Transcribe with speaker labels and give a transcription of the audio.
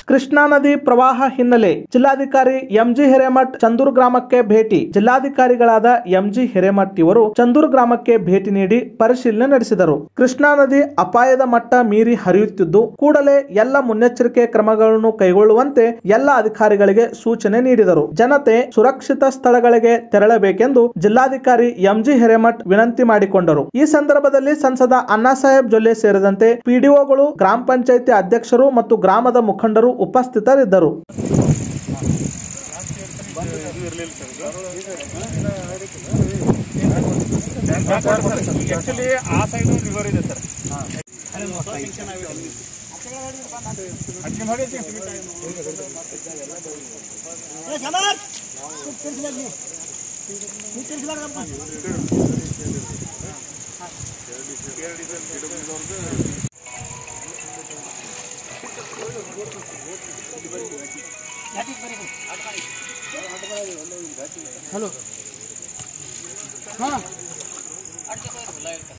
Speaker 1: ಕೃಷ್ಣಾ ನದಿ ಪ್ರವಾಹ ಹಿನ್ನೆಲೆ ಜಿಲ್ಲಾಧಿಕಾರಿ ಎಂಜಿ ಹಿರೇಮಠ್ ಚಂದೂರ್ ಗ್ರಾಮಕ್ಕೆ ಭೇಟಿ. ಜಿಲ್ಲಾಧಿಕಾರಿಗಳಾದ ಎಂಜಿ ಹಿರೇಮಠ್ ಇವರು ಚಂದೂರ್ ಗ್ರಾಮಕ್ಕೆ ಭೇಟಿ ನೀಡಿ ಪರಿಶೀಲನೆ ನಡೆಸಿದರು. ಕೃಷ್ಣಾ ನದಿ ಅಪಾಯದ ಮಟ್ಟ ಮೀರಿ ಹರಿಯುತ್ತಿದ್ದು, ಕೂಡಲೇ ಎಲ್ಲ ಮುನ್ನೆಚ್ಚರಿಕೆ ಕ್ರಮಗಳನ್ನು ಕೈಗೊಳ್ಳುವಂತೆ ಎಲ್ಲ ಅಧಿಕಾರಿಗಳಿಗೆ ಸೂಚನೆ ನೀಡಿದರು. ಜನತೆ ಸುರಕ್ಷಿತ ಸ್ಥಳಗಳಿಗೆ ತೆರಳಬೇಕೆಂದು ಜಿಲ್ಲಾಧಿಕಾರಿ ಎಂಜಿ ಹಿರೇಮಠ್ ವಿನಂತಿ ಮಾಡಿಕೊಂಡರು. ಈ ಸಂದರ್ಭದಲ್ಲಿ ಸಂಸದ ಅಣ್ಣಾಸಾಹೇಬ್ ಜೊಲ್ಲೆ ಸೇರಿದಂತೆ ಪಿಡಿಒಗಳು, ಗ್ರಾಮ ಪಂಚಾಯಿತಿ ಅಧ್ಯಕ್ಷರು ಮತ್ತು ಗ್ರಾಮದ ಮುಖಂಡರು ಉಪಸ್ಥಿತರಿದ್ದರು.
Speaker 2: हेलो हाँ